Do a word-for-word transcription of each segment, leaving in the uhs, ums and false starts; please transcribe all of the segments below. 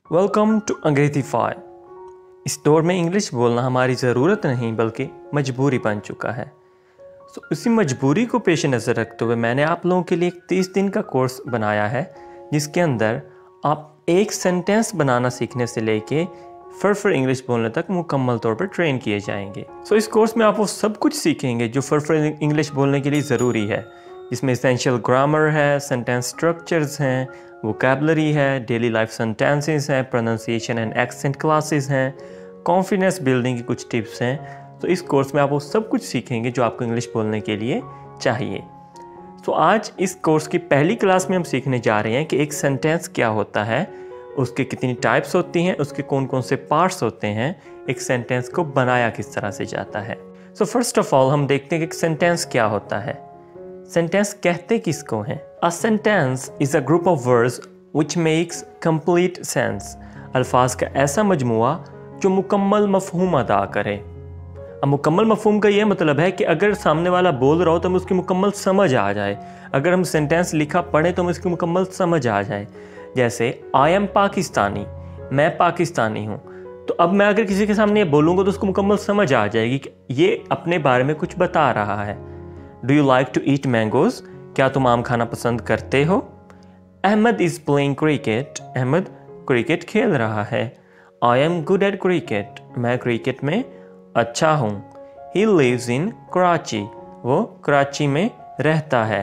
Welcome to अंग्रेजीफाई। इस दौर में इंग्लिश बोलना हमारी ज़रूरत नहीं बल्कि मजबूरी बन चुका है। तो so, उसी मजबूरी को पेश नज़र रखते हुए मैंने आप लोगों के लिए एक तीस दिन का कोर्स बनाया है, जिसके अंदर आप एक सेंटेंस बनाना सीखने से लेके फरफर इंग्लिश बोलने तक मुकम्मल तौर पर ट्रेन किए जाएंगे। सो so, इस कोर्स में आप वो सब कुछ सीखेंगे जो फरफर इंग्लिश बोलने के लिए ज़रूरी है, जिसमें एसेंशियल ग्रामर है, सेंटेंस स्ट्रक्चर्स हैं, वोकैबलरी है, डेली लाइफ सेंटेंसेस हैं, प्रोनाउंसिएशन एंड एक्सेंट क्लासेस हैं, कॉन्फिडेंस बिल्डिंग की कुछ टिप्स हैं। तो इस कोर्स में आप वो सब कुछ सीखेंगे जो आपको इंग्लिश बोलने के लिए चाहिए। तो आज इस कोर्स की पहली क्लास में हम सीखने जा रहे हैं कि एक सेंटेंस क्या होता है, उसके कितनी टाइप्स होती हैं, उसके कौन कौन से पार्ट्स होते हैं, एक सेंटेंस को बनाया किस तरह से जाता है। सो फर्स्ट ऑफ ऑल हम देखते हैं कि एक सेंटेंस क्या होता है। सेंटेंस कहते किसको हैं? A sentence is a group of words which makes complete sense। अल्फाज का ऐसा मजमुआ जो मुकम्मल मफहूम अदा करे। अब मुकम्मल मफहूम का यह मतलब है कि अगर सामने वाला बोल रहा हो तो हमें उसकी मुकम्मल समझ आ जाए। अगर हम सेंटेंस लिखा पढ़ें तो हमें उसकी मुकम्मल समझ आ जाए। जैसे आई एम पाकिस्तानी, मैं पाकिस्तानी हूँ। तो अब मैं अगर किसी के सामने ये बोलूँगा तो उसको मुकम्मल समझ आ जाएगी कि ये अपने बारे में कुछ बता रहा है। Do you like to eat mangoes? क्या तुम आम खाना पसंद करते हो? Ahmad is playing cricket. अहमद क्रिकेट खेल रहा है। I am good at cricket. मैं क्रिकेट में अच्छा हूँ। He lives in Karachi. वो कराची में रहता है।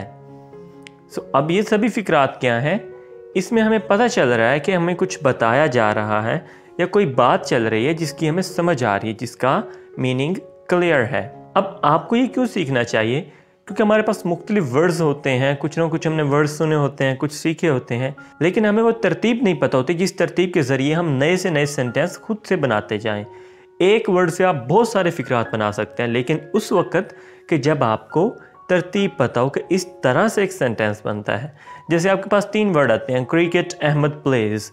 सो so, अब ये सभी फिक्रात क्या हैं? इसमें हमें पता चल रहा है कि हमें कुछ बताया जा रहा है या कोई बात चल रही है जिसकी हमें समझ आ रही है, जिसका मीनिंग क्लियर है। अब आपको ये क्यों सीखना चाहिए? क्योंकि हमारे पास मुख्तलिफ वर्ड्स होते हैं, कुछ ना कुछ हमने वर्ड्स सुने होते हैं, कुछ सीखे होते हैं, लेकिन हमें वो तरतीब नहीं पता होती जिस तरतीब के ज़रिए हम नए से नए सेंटेंस खुद से बनाते जाएं। एक वर्ड से आप बहुत सारे फिक्रात बना सकते हैं, लेकिन उस वक़्त कि जब आपको तरतीब पता हो कि इस तरह से एक सेंटेंस बनता है। जैसे आपके पास तीन वर्ड आते हैं, क्रिकेट अहमद प्लेज।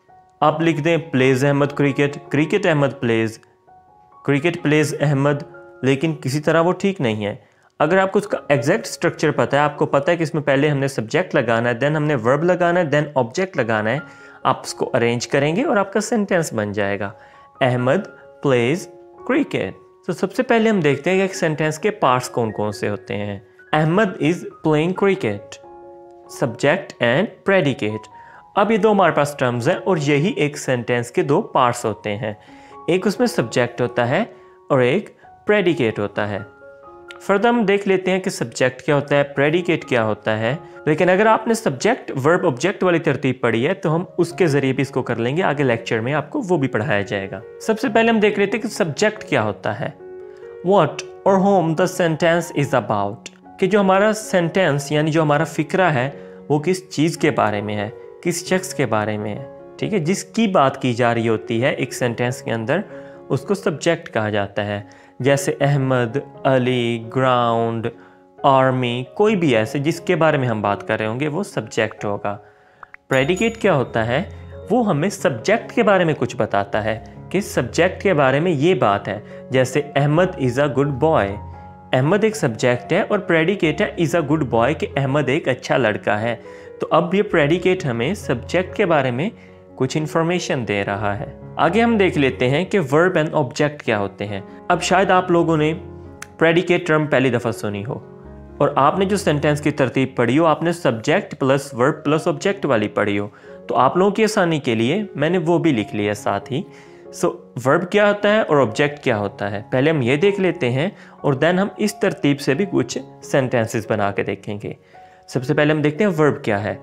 आप लिख दें plays Ahmad cricket, cricket Ahmad plays, cricket plays Ahmad, लेकिन किसी तरह वो ठीक नहीं है। अगर आपको उसका एग्जैक्ट स्ट्रक्चर पता है, आपको पता है कि इसमें पहले हमने सब्जेक्ट लगाना है, देन हमने वर्ब लगाना है, देन ऑब्जेक्ट लगाना है, आप उसको अरेंज करेंगे और आपका सेंटेंस बन जाएगा, अहमद प्लेज क्रिकेट। तो सबसे पहले हम देखते हैं कि एक सेंटेंस के पार्ट्स कौन कौन से होते हैं। Ahmad is playing cricket, subject and predicate. अब ये दो हमारे पास टर्म्स हैं और यही एक सेंटेंस के दो पार्ट्स होते हैं। एक उसमें सब्जेक्ट होता है और एक प्रेडिकेट होता है। फर्दर हम देख लेते हैं कि सब्जेक्ट क्या होता है, प्रेडिकेट क्या होता है। लेकिन अगर आपने सब्जेक्ट वर्ब ऑब्जेक्ट वाली तरतीब पढ़ी है तो हम उसके जरिए भी इसको कर लेंगे, आगे लेक्चर में आपको वो भी पढ़ाया जाएगा। सबसे पहले हम देख लेते हैं कि सब्जेक्ट क्या होता है। व्हाट और whom the sentence is about, कि जो हमारा सेंटेंस यानी जो हमारा फिक्रा है वो किस चीज़ के बारे में है, किस शख्स के बारे में है। ठीक है, जिसकी बात की जा रही होती है एक सेंटेंस के अंदर उसको सब्जेक्ट कहा जाता है। जैसे अहमद, अली, ग्राउंड, आर्मी, कोई भी ऐसे जिसके बारे में हम बात कर रहे होंगे वो सब्जेक्ट होगा। प्रेडिकेट क्या होता है? वो हमें सब्जेक्ट के बारे में कुछ बताता है कि सब्जेक्ट के बारे में ये बात है। जैसे Ahmad is a good boy. Ahmad एक सब्जेक्ट है और प्रेडिकेट है इज़ अ गुड बॉय, कि अहमद एक अच्छा लड़का है। तो अब ये प्रेडिकेट हमें सब्जेक्ट के बारे में कुछ इन्फॉर्मेशन दे रहा है। आगे हम देख लेते हैं कि वर्ब एंड ऑब्जेक्ट क्या होते हैं। अब शायद आप लोगों ने प्रेडिकेट टर्म पहली दफ़ा सुनी हो और आपने जो सेंटेंस की तरतीब पढ़ी हो आपने subject plus verb plus object वाली पढ़ी हो। तो आप लोगों की आसानी के लिए मैंने वो भी लिख लिया साथ ही। सो so, वर्ब क्या होता है और ऑब्जेक्ट क्या होता है, पहले हम ये देख लेते हैं और देन हम इस तरतीब से भी कुछ सेंटेंसेस बना के देखेंगे। सबसे पहले हम देखते हैं वर्ब क्या है।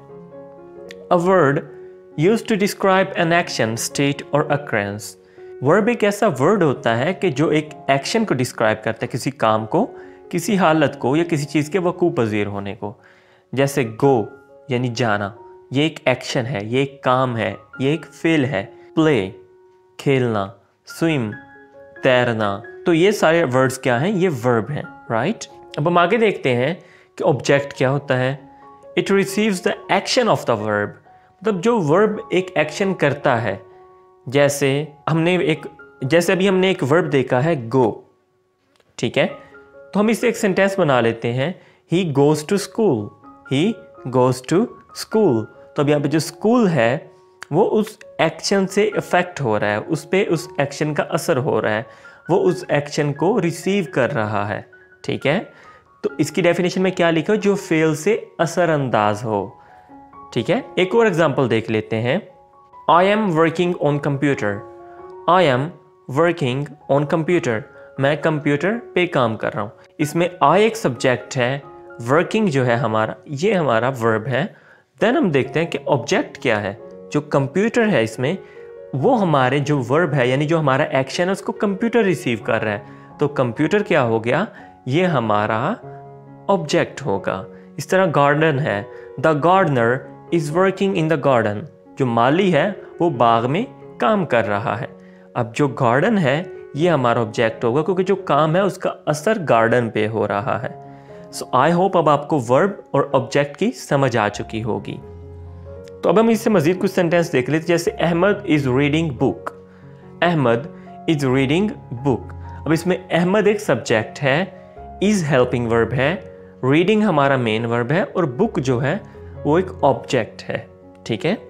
A word used to describe an action, state or occurrence। Verb एक ऐसा वर्ड होता है कि जो एक एक्शन को डिस्क्राइब करता है, किसी काम को, किसी हालत को या किसी चीज़ के वकूफ़ पज़ीर होने को। जैसे गो यानी जाना, ये एक एक्शन है, ये एक काम है, ये एक फेल है। प्ले खेलना, स्विम तैरना, तो ये सारे वर्ड्स क्या हैं? ये वर्ब हैं, राइट। अब हम आगे देखते हैं कि ऑब्जेक्ट क्या होता है। It receives the action of the verb, मतलब जो वर्ब एक एक्शन करता है। जैसे हमने एक जैसे अभी हमने एक वर्ब देखा है गो, ठीक है, तो हम इसे एक सेंटेंस बना लेते हैं, he goes to school, he goes to school. तो अब यहाँ पे जो स्कूल है वो उस एक्शन से इफ़ेक्ट हो रहा है, उस पे उस एक्शन का असर हो रहा है, वो उस एक्शन को रिसीव कर रहा है। ठीक है, तो इसकी डेफिनेशन में क्या लिखा हो, जो फेल से असरअंदाज हो। ठीक है, एक और एग्जांपल देख लेते हैं। I am working on computer. I am working on computer, मैं कंप्यूटर पे काम कर रहा हूँ। इसमें आई एक सब्जेक्ट है, वर्किंग जो है हमारा, ये हमारा वर्ब है। देन हम देखते हैं कि ऑब्जेक्ट क्या है। जो कंप्यूटर है इसमें, वो हमारे जो वर्ब है यानी जो हमारा एक्शन है उसको कंप्यूटर रिसीव कर रहा है। तो कंप्यूटर क्या हो गया, ये हमारा ऑब्जेक्ट होगा। इस तरह गार्डन है, the gardener is working in the garden, जो माली है वो बाग में काम कर रहा है। अब जो गार्डन है ये हमारा ऑब्जेक्ट होगा, क्योंकि जो काम है उसका असर गार्डन पे हो रहा है। सो आई होप अब आपको वर्ब और ऑब्जेक्ट की समझ आ चुकी होगी। तो अब हम इससे मजीद कुछ सेंटेंस देख लेते, जैसे Ahmad is reading book. Ahmad is reading book. अब इसमें अहमद एक सब्जेक्ट है, इज हेल्पिंग वर्ब है, रीडिंग हमारा मेन वर्ब है और बुक जो है वो एक ऑब्जेक्ट है। ठीक है,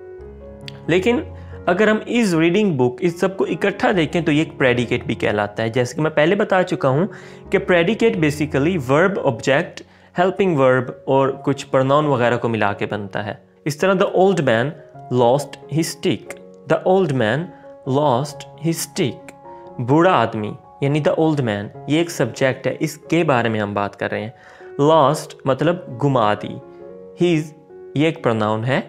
लेकिन अगर हम इज रीडिंग बुक इस सबको इकट्ठा देखें तो ये एक प्रेडिकेट भी कहलाता है। जैसे कि मैं पहले बता चुका हूं कि predicate basically verb, object, helping verb और कुछ प्रोनाउन वगैरह को मिला के बनता है। इस तरह the old man lost his stick. The old man lost his stick, बूढ़ा आदमी यानी द ओल्ड मैन, ये एक सब्जेक्ट है, इसके बारे में हम बात कर रहे हैं। लॉस्ट मतलब गुमा दी, हिज ये एक प्रोनाउन है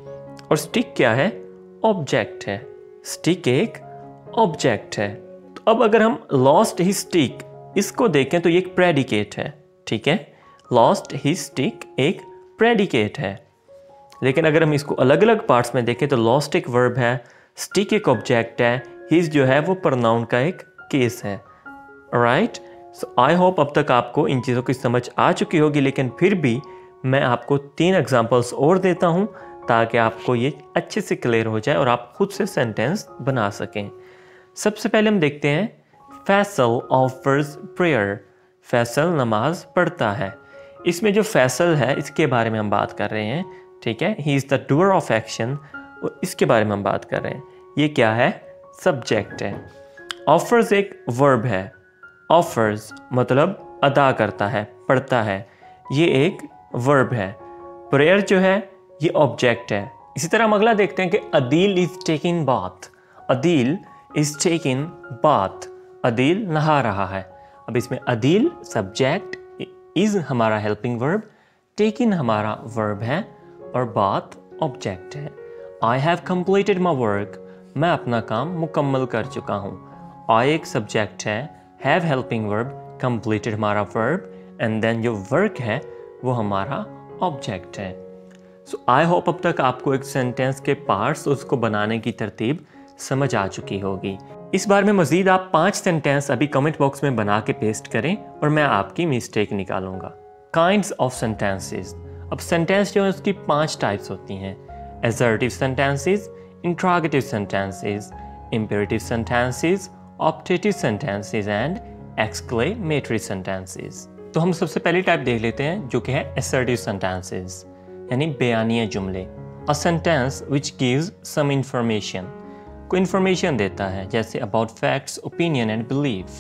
और स्टिक क्या है, ऑब्जेक्ट है। स्टिक एक ऑब्जेक्ट है। तो अब अगर हम लॉस्ट हिज स्टिक इसको देखें तो ये एक प्रेडिकेट है। ठीक है, लॉस्ट हिज स्टिक एक प्रेडिकेट है। लेकिन अगर हम इसको अलग अलग पार्ट्स में देखें तो लॉस्ट एक वर्ब है, स्टिक एक ऑब्जेक्ट है, हिज जो है वो प्रोनाउन का एक केस है। राइट, सो आई होप अब तक आपको इन चीज़ों की समझ आ चुकी होगी, लेकिन फिर भी मैं आपको तीन एग्जांपल्स और देता हूं ताकि आपको ये अच्छे से क्लियर हो जाए और आप खुद से सेंटेंस बना सकें। सबसे पहले हम देखते हैं फैसल ऑफर्स प्रेयर। फैसल नमाज पढ़ता है। इसमें जो फैसल है इसके बारे में हम बात कर रहे हैं। ठीक है, he is the doer of action, और इसके बारे में हम बात कर रहे हैं। ये क्या है, सब्जेक्ट है। ऑफर्स एक वर्ब है। ऑफर्स मतलब अदा करता है, पढ़ता है, ये एक वर्ब है। प्रेयर जो है ये ऑब्जेक्ट है। इसी तरह हम अगला देखते हैं कि Adeel is taking bath. Adeel is taking bath, Adeel नहा रहा है। अब इसमें अदील सब्जेक्ट, इज हमारा हेल्पिंग वर्ब, टेकिंग हमारा वर्ब है और बाथ ऑब्जेक्ट है। I have completed my work, मैं अपना काम मुकम्मल कर चुका हूँ। आई एक सब्जेक्ट है, हैव हेल्पिंग वर्ब, कंप्लीटेड हमारा वर्ब, एंड देन जो वर्क है वो हमारा ऑब्जेक्ट है। सो आई होप अब तक आपको एक सेंटेंस के पार्ट्स उसको बनाने की तरतीब समझ आ चुकी होगी। इस बार में मज़ीद आप पांच सेंटेंस अभी कमेंट बॉक्स में बना के पेस्ट करें और मैं आपकी मिस्टेक निकालूंगा। Kinds of sentences. अब सेंटेंस जो है उसकी पांच टाइप्स होती हैं। Assertive sentences, interrogative sentences, imperative sentences, optative sentences and exclamatory sentences. तो हम सबसे पहली टाइप देख लेते हैं जो कि है एसर्टिव सेंटेंसेस यानी बयानिया जुमले। A sentence which gives some information, कोई इंफॉर्मेशन देता है, जैसे about facts, opinion and belief.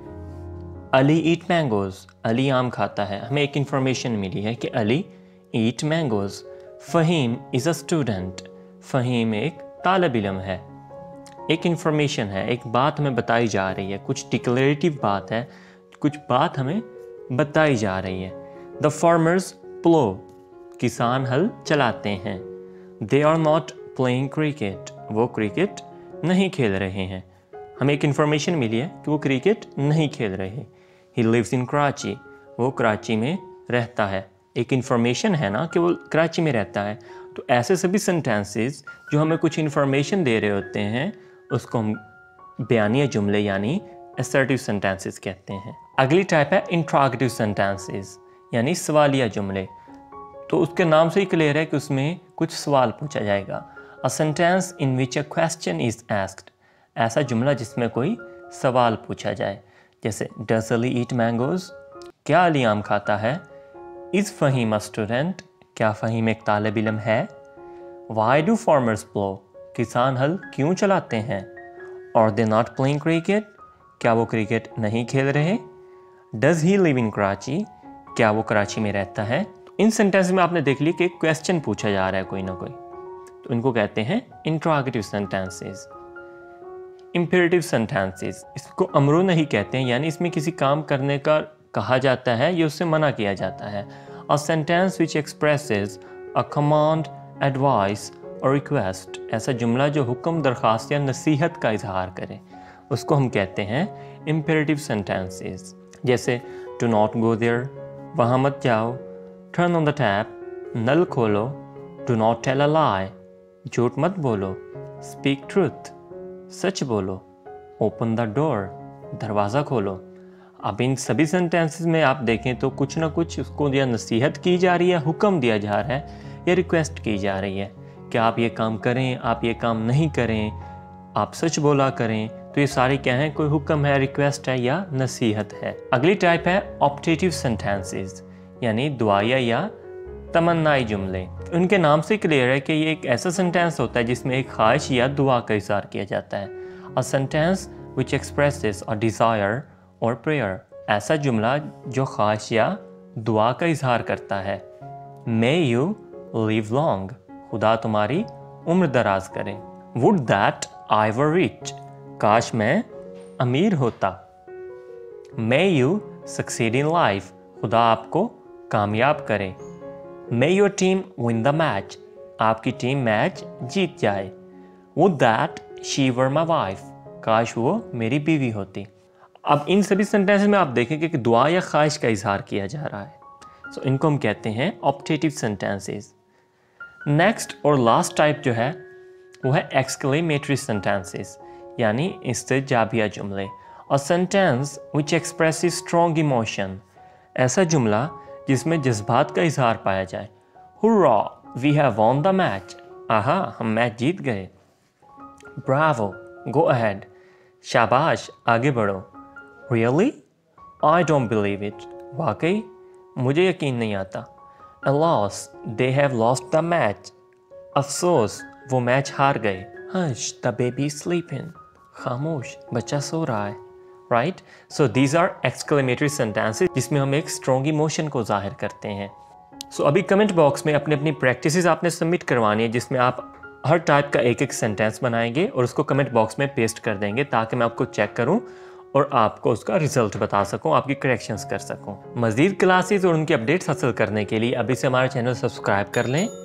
Ali eat mangoes, Ali आम खाता है, हमें एक इंफॉर्मेशन मिली है कि Ali eat mangoes. Faheem is a student, Faheem एक तालिब इल्म है। एक इंफॉर्मेशन है, एक बात हमें बताई जा रही है, कुछ डिक्लेरेटिव बात है, कुछ बात हमें बताई जा रही है। द फार्मर्स प्लो, किसान हल चलाते हैं। They are not playing cricket, वो क्रिकेट नहीं खेल रहे हैं। हमें एक इन्फॉर्मेशन मिली है कि वो क्रिकेट नहीं खेल रहे। ही लिव्स इन कराची, वो कराची में रहता है। एक इन्फॉर्मेशन है ना कि वो कराची में रहता है। तो ऐसे सभी सेंटेंसेस जो हमें कुछ इन्फॉर्मेशन दे रहे होते हैं उसको हम बयानिया जुमले यानी असर्टिव सेंटेंसेस कहते हैं। अगली टाइप है इंट्रोगेटिव सेंटेंसेस यानी सवालिया जुमले। तो उसके नाम से ही क्लियर है कि उसमें कुछ सवाल पूछा जाएगा। A sentence in which a question is asked, ऐसा जुमला जिसमें कोई सवाल पूछा जाए, जैसे डज अली ईट मैंगोज, क्या अली आम खाता है। इज फ़हीम अ स्टूडेंट, क्या फ़हीम एक तालिब इल्म है। वाई डू फार्मर्स प्लो, किसान हल क्यों चलाते हैं? Are they not playing cricket? क्या वो क्रिकेट नहीं खेल रहे? Does he live in Karachi? क्या वो कराची में रहता है? तो इन सेंटेंस में आपने देख लिया कि एक क्वेश्चन पूछा जा रहा है कोई ना कोई, तो इनको कहते हैं इंट्रोगेटिव सेंटेंसेस। इंपेरेटिव सेंटेंसेस, इसको अमरो नहीं कहते हैं, यानी इसमें किसी काम करने का कहा जाता है या उससे मना किया जाता है। A sentence which expresses a command, advice और रिक्वेस्ट, ऐसा जुमला जो हुक्म, दरख्वास्त या नसीहत का इजहार करे, उसको हम कहते हैं इम्पेरेटिव सेंटेंसेस। जैसे डू नॉट गो देयर, वहाँ मत जाओ। टर्न ऑन द टैप, नल खोलो। Do not tell a lie, झूठ मत बोलो। स्पीक ट्रूथ, सच बोलो। ओपन द डोर, दरवाज़ा खोलो। अब इन सभी सेंटेंसेस में आप देखें तो कुछ ना कुछ उसको या नसीहत की जा रही है, हुक्म दिया जा रहा है या रिक्वेस्ट की जा रही है कि आप ये काम करें, आप ये काम नहीं करें, आप सच बोला करें। तो ये सारे क्या हैं? कोई हुक्म है, रिक्वेस्ट है या नसीहत है। अगली टाइप है ऑप्टेटिव सेंटेंसेस, यानी दुआया या तमन्नाई जुमले। उनके नाम से क्लियर है कि ये एक ऐसा सेंटेंस होता है जिसमें एक ख्वाहिश या दुआ का इज़हार किया जाता है। A sentence which expresses a desire और प्रेयर, ऐसा जुमला जो ख्वाहिश या दुआ का इज़हार करता है। मे यू लिव लॉन्ग, खुदा तुम्हारी उम्र दराज करे। Would that I were rich, काश मैं अमीर होता। May you succeed in life, खुदा आपको कामयाब करे। May your team win the match, आपकी टीम मैच जीत जाए। Would that she were my wife, काश वो मेरी बीवी होती। अब इन सभी सेंटेंसेस में आप देखेंगे कि दुआ या ख्वाहिश का इजहार किया जा रहा है, सो so, इनको हम कहते हैं ऑप्टेटिव सेंटेंसेस। नेक्स्ट और लास्ट टाइप जो है वो है एक्सक्लेमेटरी सेंटेंसेस, यानी इस्तेजाबिया जुमले। A sentence which expresses strong emotion, ऐसा जुमला जिसमें जज्बात का इजहार पाया जाए। Hurrah, we have won the match, आहा हम मैच जीत गए। ब्रावो, गो अहेड, शाबाश आगे बढ़ो। Really, I don't believe it, वाकई मुझे यकीन नहीं आता। Alas, they have lost the match. अफसोस, वो मैच हार गए। Hush, the baby is sleeping. खामोश, बच्चा सो रहा है। Right? So these are exclamatory sentences जिसमें हम एक strong emotion को जाहिर करते हैं। So अभी कमेंट बॉक्स में अपनी अपनी प्रैक्टिसेस आपने सबमिट करवानी है, जिसमें आप हर टाइप का एक एक सेंटेंस बनाएंगे और उसको कमेंट बॉक्स में पेस्ट कर देंगे, ताकि मैं आपको चेक करूं और आपको उसका रिजल्ट बता सकूं, आपकी करेक्शंस कर सकूं। मज़ीद क्लासेस और उनकी अपडेट्स हासिल करने के लिए अभी से हमारा चैनल सब्सक्राइब कर लें